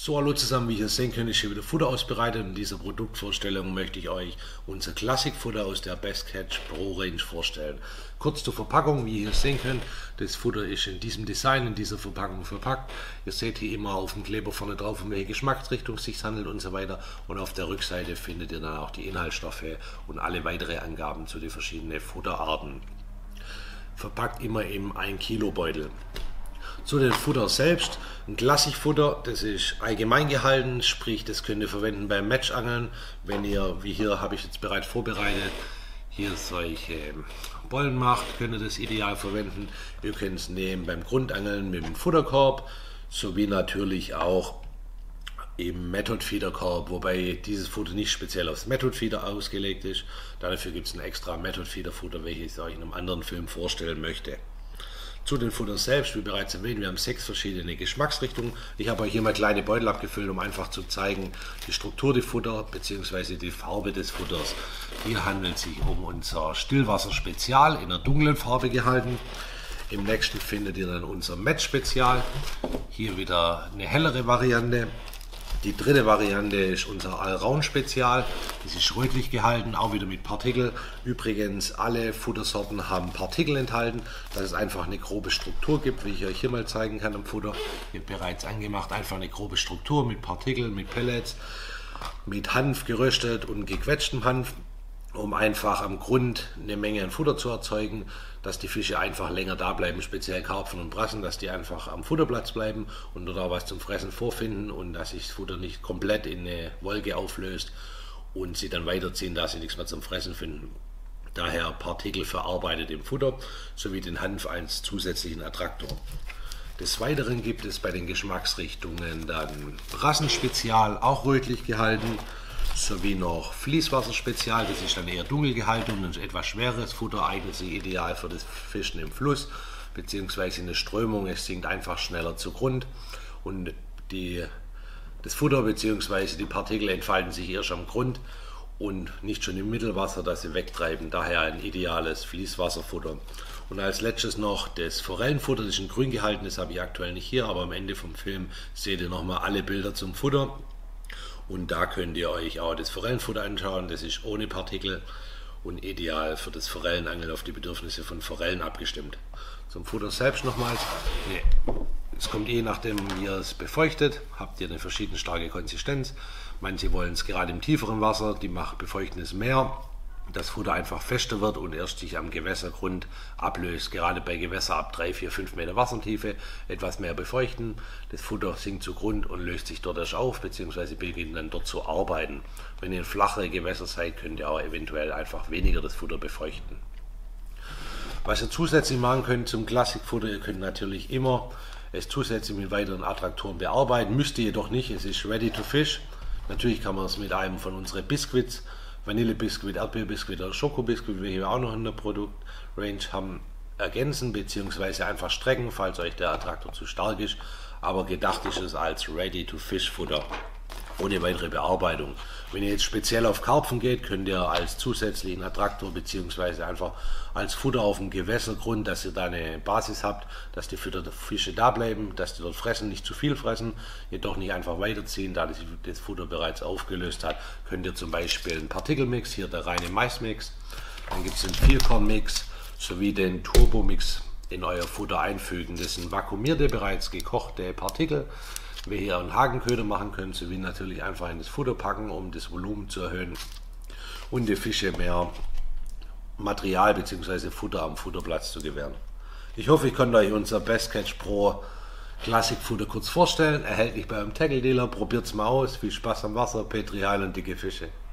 So, hallo zusammen, wie ihr sehen könnt, ist hier wieder Futter ausbereitet. In dieser Produktvorstellung möchte ich euch unser Klassikfutter aus der Best Catch Pro Range vorstellen. Kurz zur Verpackung, wie ihr sehen könnt, das Futter ist in diesem Design, in dieser Verpackung verpackt. Ihr seht hier immer auf dem Kleber vorne drauf, um welche Geschmacksrichtung es sich handelt und so weiter. Und auf der Rückseite findet ihr dann auch die Inhaltsstoffe und alle weitere Angaben zu den verschiedenen Futterarten. Verpackt immer im 1 Kilo Beutel. Zu den Futter selbst, ein Klassikfutter, das ist allgemein gehalten, sprich das könnt ihr verwenden beim Matchangeln, wenn ihr, wie hier habe ich jetzt bereits vorbereitet, hier solche Bollen macht, könnt ihr das ideal verwenden. Ihr könnt es nehmen beim Grundangeln mit dem Futterkorb, sowie natürlich auch im Method Feeder Korb, wobei dieses Futter nicht speziell aufs Method Feeder ausgelegt ist. Dafür gibt es ein extra Method Feeder Futter, welches ich euch in einem anderen Film vorstellen möchte. Zu den Futtern selbst, wie bereits erwähnt, wir haben 6 verschiedene Geschmacksrichtungen. Ich habe euch hier mal kleine Beutel abgefüllt, um einfach zu zeigen, die Struktur des Futters bzw. die Farbe des Futters. Hier handelt es sich um unser Stillwasser Spezial in einer dunklen Farbe gehalten. Im nächsten findet ihr dann unser Match Spezial. Hier wieder eine hellere Variante. Die dritte Variante ist unser Allround Spezial. Das ist rötlich gehalten, auch wieder mit Partikel. Übrigens, alle Futtersorten haben Partikel enthalten, dass es einfach eine grobe Struktur gibt, wie ich euch hier mal zeigen kann am Futter. Hier bereits angemacht, einfach eine grobe Struktur mit Partikeln, mit Pellets, mit Hanf geröstet und gequetschtem Hanf, um einfach am Grund eine Menge an Futter zu erzeugen, dass die Fische einfach länger da bleiben, speziell Karpfen und Brassen, dass die einfach am Futterplatz bleiben und dort auch was zum Fressen vorfinden und dass sich das Futter nicht komplett in eine Wolke auflöst und sie dann weiterziehen, da sie nichts mehr zum Fressen finden. Daher Partikel verarbeitet im Futter sowie den Hanf als zusätzlichen Attraktor. Des Weiteren gibt es bei den Geschmacksrichtungen dann Brassenspezial, auch rötlich gehalten, sowie noch Fließwasserspezial, das ist dann eher dunkel gehalten und ein etwas schweres Futter, eignet sich ideal für das Fischen im Fluss bzw. in der Strömung. Es sinkt einfach schneller zu Grund und das Futter bzw. die Partikel entfalten sich erst am Grund und nicht schon im Mittelwasser, dass sie wegtreiben. Daher ein ideales Fließwasserfutter. Und als letztes noch das Forellenfutter, das ist in grün gehalten, das habe ich aktuell nicht hier, aber am Ende vom Film seht ihr nochmal alle Bilder zum Futter. Und da könnt ihr euch auch das Forellenfutter anschauen, das ist ohne Partikel und ideal für das Forellenangeln auf die Bedürfnisse von Forellen abgestimmt. Zum Futter selbst nochmals, es kommt je nachdem, wie ihr es befeuchtet, habt ihr eine verschieden starke Konsistenz. Manche wollen es gerade im tieferen Wasser, die befeuchten es mehr, das Futter einfach fester wird und erst sich am Gewässergrund ablöst. Gerade bei Gewässer ab 3, 4, 5 Meter Wassertiefe etwas mehr befeuchten. Das Futter sinkt zu Grund und löst sich dort erst auf, beziehungsweise beginnt dann dort zu arbeiten. Wenn ihr in flachere Gewässer seid, könnt ihr auch eventuell einfach weniger das Futter befeuchten. Was ihr zusätzlich machen könnt zum Klassikfutter, ihr könnt natürlich immer es zusätzlich mit weiteren Attraktoren bearbeiten, müsst ihr jedoch nicht, es ist ready to fish. Natürlich kann man es mit einem von unseren Biscuits, Vanillebiskuit, Erdbeerbiskuit oder Schokobiskuit, welche wir auch noch in der Produktrange haben, ergänzen bzw. einfach strecken, falls euch der Attraktor zu stark ist. Aber gedacht ist es als Ready-to-Fish-Futter ohne weitere Bearbeitung. Wenn ihr jetzt speziell auf Karpfen geht, könnt ihr als zusätzlichen Attraktor bzw. einfach als Futter auf dem Gewässergrund, dass ihr da eine Basis habt, dass die Fische da bleiben, dass die dort fressen, nicht zu viel fressen, jedoch nicht einfach weiterziehen, da das Futter bereits aufgelöst hat, könnt ihr zum Beispiel einen Partikelmix, hier der reine Maismix, dann gibt es den 4-Korn-Mix sowie den Turbo-Mix in euer Futter einfügen. Das sind vakuumierte, bereits gekochte Partikel, wie ihr einen Hakenköder machen könnt, sowie natürlich einfach in das Futter packen, um das Volumen zu erhöhen und die Fische mehr Material bzw. Futter am Futterplatz zu gewähren. Ich hoffe, ich konnte euch unser Best Catch Pro Klassikfutter kurz vorstellen. Erhältlich beim Tackle Dealer. Probiert es mal aus. Viel Spaß am Wasser, Petri Heil und dicke Fische.